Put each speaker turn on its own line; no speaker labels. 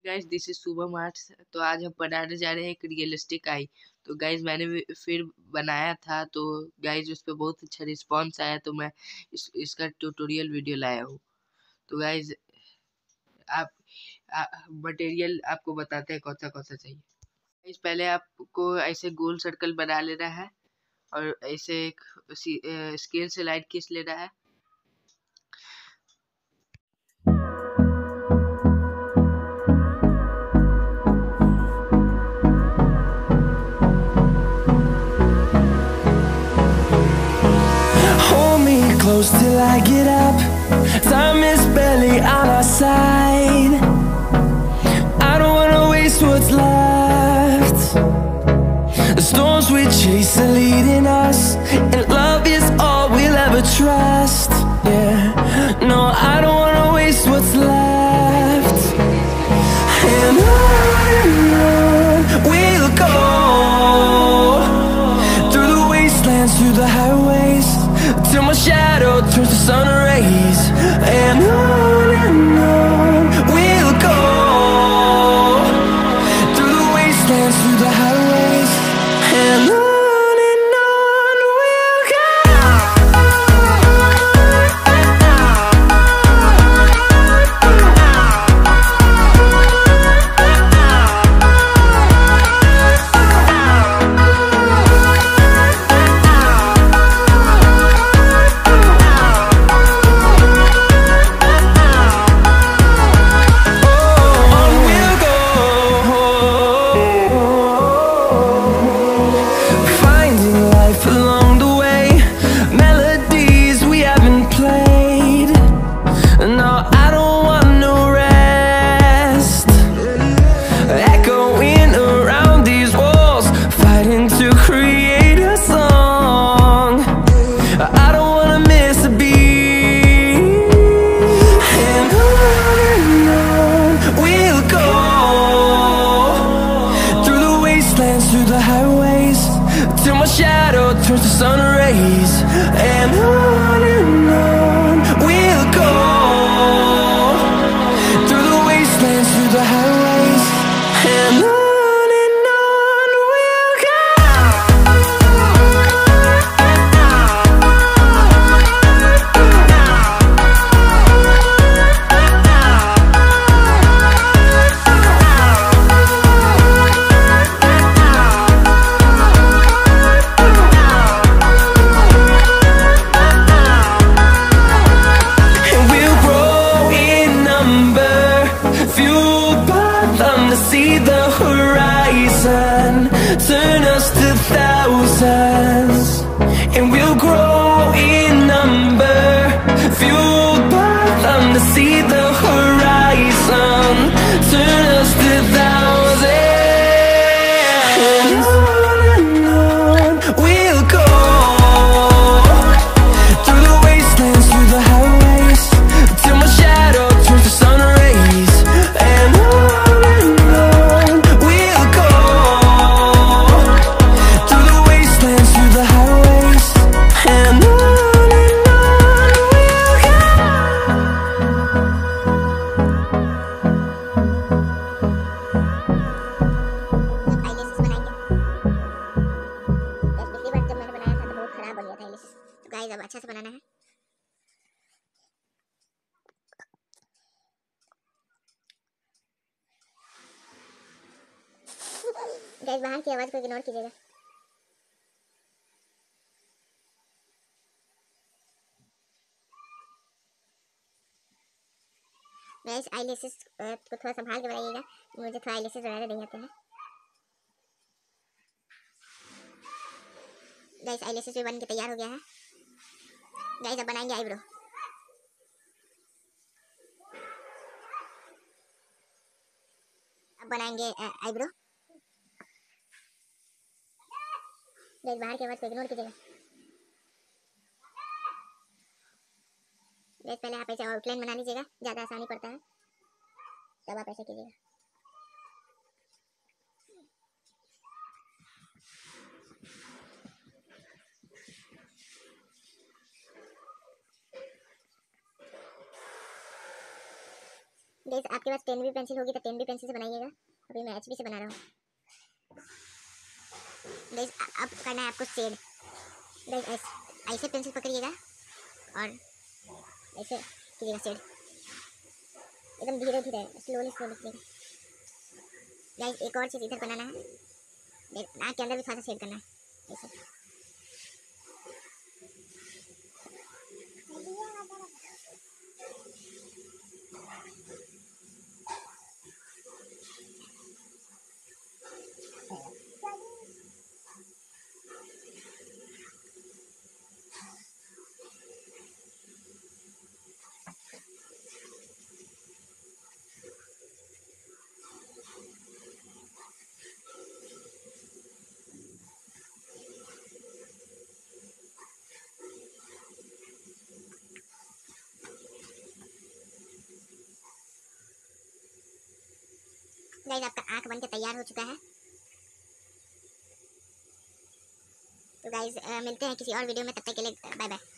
Guys this is Shubham arts. तो आज हम बनाने जा रहे हैं एक रियलिस्टिक आई। तो गाइस मैंने भी फिर बनाया था, तो गाइस उस पर बहुत अच्छा रिस्पांस आया, तो मैं इसका ट्यूटोरियल वीडियो लाया हूँ। तो गाइस आप मटेरियल आपको बताते हैं कौन सा चाहिए। गाइस पहले आपको ऐसे गोल सर्कल बना लेना है और ऐसे एक स्केल से लाइन खींच लेना है।
Close till I get up. Time is barely on our side. I don't wanna waste what's left. The storms we chase are leading us, and love is all we'll ever trust. Yeah, no, I don't wanna waste what's left. And on we'll go, through the wastelands, through the highways, till my shadow turns to sun rays. And on we'll go, through the wastelands, through the highways, and on we'll go. Through the highways, till my shadow turns to sun rays. And on we'll go, through the wastelands, through the highways, and on we'll go. See the horizon, turn us to thousands, and we'll grow in number, fueled by them to see the horizon, turn us to thousands. And on we'll go, through the wastelands, through the highways, till my shadow turns to sun rays. And
अब अच्छा से बनाना है। Guys बाहर की आवाज को ignore कीजिएगा। Guys eyelashes को थोड़ा संभाल के बनाइएगा, मुझे थोड़ा आईलैशेस बनाने नहीं आते हैं। गाइस आईलैशेस भी बन के तैयार हो गया है। गाइस अब बनाएंगे आईब्रो। अब बनाएंगे आईब्रो। गाइस बाहर की आवाज को इग्नोर कीजिएगा। गाइस पहले आप ऐसे आउटलाइन बना लीजिएगा, ज़्यादा आसानी पड़ता है, तब आप ऐसे कीजिएगा। गाइस आपके पास 10B पेंसिल होगी तो 10B पेंसिल से बनाइएगा। अभी मैं HB से बना रहा हूँ। गाइस अब करना है आपको शेड। गाइस ऐसे पेंसिल पकड़िएगा और ऐसे कीजिएगा शेड, एकदम धीरे धीरे स्लोली स्लोली कीजिएगा। गाइस एक और चीज़ इधर बनाना है, नाक के अंदर भी थोड़ा सा शेड करना है ऐसे। गाइस आपका आँख बनकर तैयार हो चुका है। तो गाइस मिलते हैं किसी और वीडियो में, तब तक के लिए बाय बाय।